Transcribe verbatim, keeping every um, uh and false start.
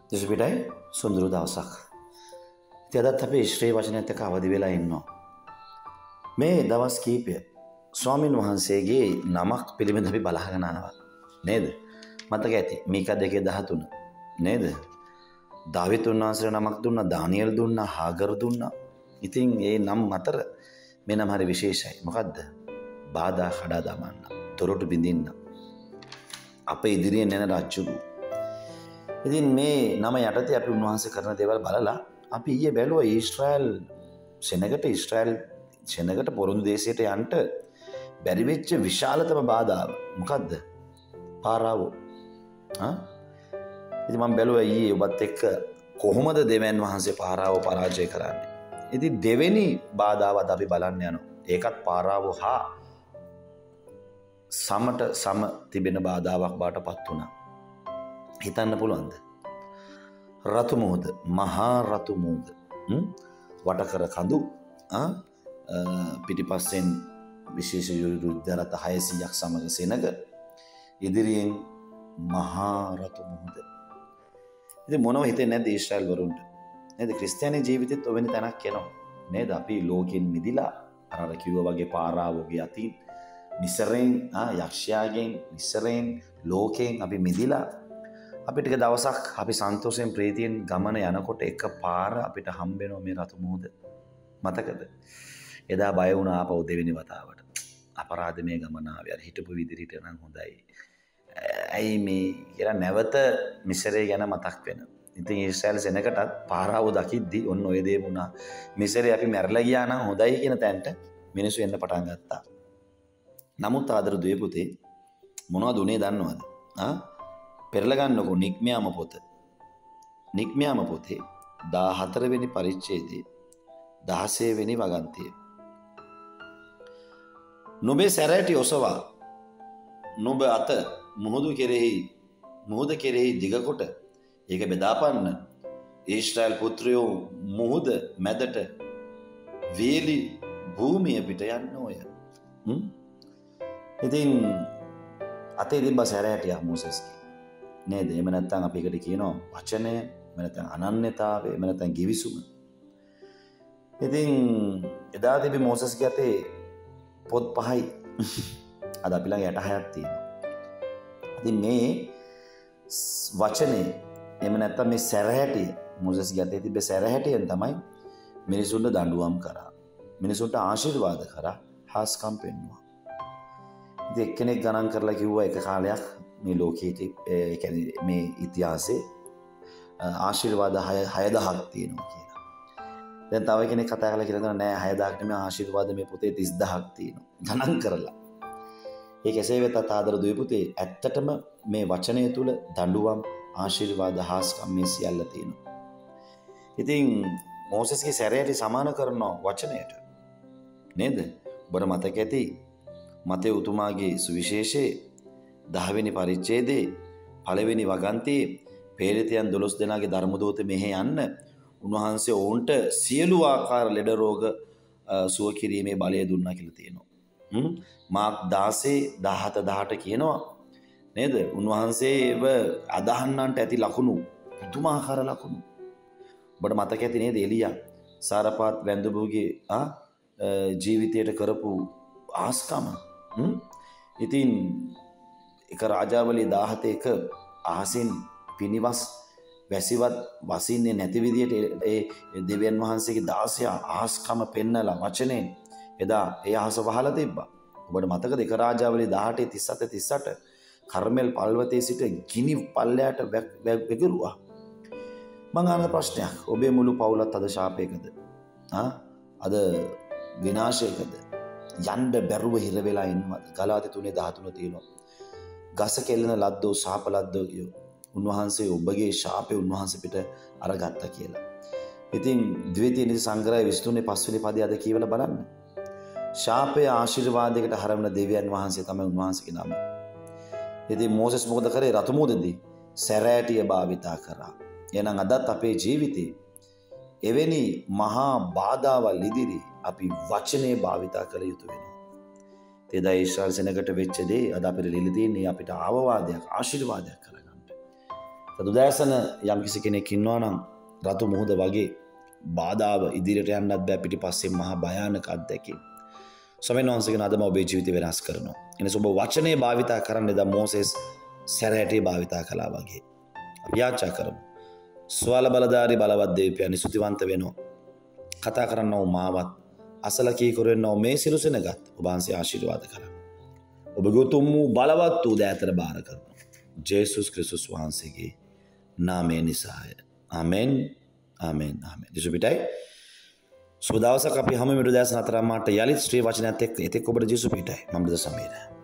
දෙසපිටයි සුන්දර දවසක්. ඉතින් අදත් අපි ශ්‍රී වචනයත් එක්ක අවදි වෙලා ඉන්නවා. මේ දවස් කීපය ස්වාමින් වහන්සේගේ නමක් පිළිබඳව අපි බලාගෙන ආවා. නේද? මතක ඇති. මීකා දෙකේ දහතුන. නේද? දාවිත් වහන්සේට නමක් දුන්නා, දානියෙල් දුන්නා, හාගර් දුන්නා. ඉතින් ඒ නම් අතර මේ නම හරි විශේෂයි. මොකද්ද? බාධා කඩා දමන්න, දොරටු බිඳින්න. අපේ ඉදිරියෙන් එන රජුරු. ඉතින් මේ නම යටතේ අපි උන්වහන්සේ කරන දේවල් බලලා අපි ඊයේ බැලුවා ඊශ්‍රායල් සෙනගට ඊශ්‍රායල් සෙනගට පොරොන්දු දේශයට යන්න බැරි වෙච්ච විශාලතම බාධාව මොකද්ද? පාරාවෝ. හා? ඉතින් මම බැලුවා ඊයේ ඔබත් එක්ක කොහොමද දෙවියන් වහන්සේ පාරාවෝ පරාජය කරන්නේ? ඉතින් දෙවෙනි බාධාවත් අපි බලන්න යනවා. ඒකත් පාරාවෝ හා සමට සම තිබෙන බාධාවක් බාටපත් වුණා. හිතන්න පුළුවන්ද? රතු මුහුද, මහා රතු මුහුද, වටකර කඳු, පිටිපස්සෙන් විශේෂ යුද්ධ රථ හයසීයක් සමග සෙනග, ඉදිරියෙන් මහා රතු මුහුද. ඉතින් මොනව හිතෙන්නේ නැද්ද ඊශ්‍රායල් වරුන්ට? නේද? ක්‍රිස්තියානි ජීවිතෙත් ඔවෙනි තැනක් එනවා. නේද? අපි ලෝකෙන් මිදිලා අර කිව්වා වගේ පාරාවෝගේ අතින් මිසරෙන් යක්ෂයාගෙන් මිසරෙන් ලෝකෙන් අපි මිදිලා අපි ටික දවසක් අපි සන්තෝෂයෙන් ප්‍රීතියෙන් ගමන යනකොට එක පාර අපිට හම්බෙනවා මේ රතු මුහුද. මතකද? එදා බය වුණා ආපහු දෙවෙනි වතාවට. අපරාධ මේ ගමන ආවේ. අර හිටපු විදිහට නම් හොඳයි. ඇයි මේ කියලා නැවත මිසරේ ගැන මතක් වෙන. ඉතින් ඊශ්‍රායල් සෙනගටත් පාරාවෝ දකිද්දි ඔන්න ඔය දේ වුණා. මිසරේ අපි මැරලා ගියා නම් හොඳයි කියන තැනට මිනිස්සු එන්න පටන් ගත්තා. නමුත් ආදර දුවේ පුතේ මොනවද උනේ දන්නවද? ආ පෙරලා ගන්නකො නික්මයාම පොත. නික්මයාම පොතේ දාහතර වෙනි පරිච්ඡේදයේ දහසය වෙනි වගන්තිය. නුඹේ සැරෑටි ඔසවා නුඹ අත මුහුදු කෙරෙහි මුහුද කෙරෙහි දිගකොට ඒක බෙදාපන්න. ඊශ්‍රායල් පුත්‍රයෝ මුහුද මැදට වේලි භූමිය පිට යන්න ඕය. ඉතින් අතේ තිබ්බ සැරෑටියක් මෝසෙස්ගේ. නේද? එහෙම නැත්නම් අපි එකට කියනවා වචනය, එහෙම නැත්නම් අනන්‍යතාවය, එහෙම නැත්නම් givisuma. ඉතින් එදා තිබි මෝසෙස්ගේ අතේ පොත් පහයි. අද අපි ළඟ ඇට හයක් තියෙනවා. ඉතින් මේ වචනේ, එහෙම නැත්නම් මේ සැරහැටිය, මෝසෙස්ගේ අතේ තිබ්බ සැරහැටියෙන් තමයි මිනිසුන්ට දඬුවම් කරා. මිනිසුන්ට ආශිර්වාද කරා, හාස්කම් පෙන්නුවා. ඉතින් එක්කෙනෙක් ගණන් කරලා කිව්වා එක කාලයක් මේ ලෝකයේ ඒ කියන්නේ මේ ඉතිහාසයේ ආශිර්වාද හය දහසක් තියෙනවා කියලා. දැන් තව කෙනෙක් කතා කරලා කියලා දෙනවා නෑ හය දහසක් නෙමෙයි ආශිර්වාද මේ පොතේ තිස් දහසක් තියෙනවා. ගණන් කරලා. ඒක එසේ වෙතත් ආදර දුවේ පුතේ ඇත්තටම මේ වචනය තුල දඬුවම් ආශිර්වාද හාස්කම් මේ සියල්ල තියෙනවා. ඉතින් මෝසෙස්ගේ සැරයට සමාන කරන වචනයට නේද? ඔබට මතක ඇති මතේ උතුමාගේ සුවිශේෂයේ දහවෙනි පරිච්ඡේදයේ පළවෙනි වගන්තියේ පේරිතයන් දොළොස් දෙනාගේ ධර්මදූත මෙහෙ යන්න උන්වහන්සේ ඔවුන්ට සියලු ආකාර ලෙඩ රෝග සුව කිරීමේ බලය දුන්නා කියලා තියෙනවා. හ්ම් මාක් දාසය දහහත දහඅට කියනවා නේද? උන්වහන්සේව අදහන්නන්ට ඇති ලකුණු පුදුමාකාර ලකුණු. ඔබට මතක ඇති නේද එලියා සාරපාත් වැන්දුබුගේ ආ ජීවිතයට කරපු ආස්කම. හ්ම් ඉතින් එක රාජාවලි දාහතේක අහසින් පිනිවස් වැසිවත් වසින්නේ නැති විදියට ඒ දෙවියන් වහන්සේගේ දාසය ආස්කම පෙන්නලා වචනේ එදා ඒ අහස වහලා තිබ්බා. ඔබට මතකද එක රාජාවලි දහඅට තිස් හත තිස් අට කර්මෙල් පල්වතේ සිට ගිනි පල්ලයට වැගිරුවා. මං අහන ප්‍රශ්නයක් ඔබේ මුළු පවුලත් අද ශාපයකද? ආ අද විනාශයකද? යන්න බැරුව හිර වෙලා ඉන්නවද? ගලාති තුනේ දහතුන තියෙනවා. ගස කෙල්ලන ලද්දෝ ශාප ලද්දෝ කියෝ. උන්වහන්සේ ඔබගේ ශාපේ උන්වහන්සේ පිට අරගත්තා කියලා. ඉතින් ද්විතීය නිසි සංග්‍රහය විසි තුනේ පස්වෙනි පදයේ අද කියවලා බලන්න. ශාපය ආශිර්වාදයකට හරවන දෙවියන් වහන්සේ තමයි උන්වහන්සේගේ නම. ඉතින් මෝසෙස් මොකද කරේ? රතු මුහුදේදී සැරෑටිය භාවිතා කරා. එහෙනම් අදත් අපේ ජීවිතේ එවැනි මහා බාධාවල් ඉදිරි අපි වචනේ භාවිතා කළ යුතු වෙනවා. එදා ඊශ්‍රායල් සෙනගට වෙච්ච දේ අද අපිට ලියලා තියෙන්නේ අපිට ආවවාදයක් ආශිර්වාදයක් කරගන්න. උදෑසන යම් කිසි කෙනෙක් ඉන්නවා නම් රතු මුහුද වගේ බාධාව ඉදිරියට යන්නත් බෑ පිටිපස්සේ මහා භයානක අත්දැකීම්. ස්වාමීන් වහන්සේගෙන අදම ඔබේ ජීවිතය වෙනස් කරනවා. එනිසා ඔබ වචනේ භාවිතා කරන්න එදා මෝසෙස් සැරෑටේ භාවිතා කළා වගේ. අපි යාචා කරමු. ස්වල බලධාරී බලවත් දෙවියන් ස්තුතිවන්ත වෙනවා. කතා කරන්නව මාවත් අසල කීකරෙන්නව මේ සිරුසෙනගත් ඔබ වහන්සේ ආශිර්වාද කරන්න. ඔබගේ උතුම් වූ බලවත් වූ දෑතට බාර කරනවා. ජේසුස් ක්‍රිස්තුස් වහන්සේගේ නාමයෙන් නිසාය. ආමෙන්. ආමෙන් ආමෙන්. දිසු පිටයි. සුබ දවසක් අපි හැම මිනිර දැස් නතරමාට යලිත් ශ්‍රී වචනයත් එක්ක එතෙක් ඔබට ජේසු පිටයි. මම ද සමීර.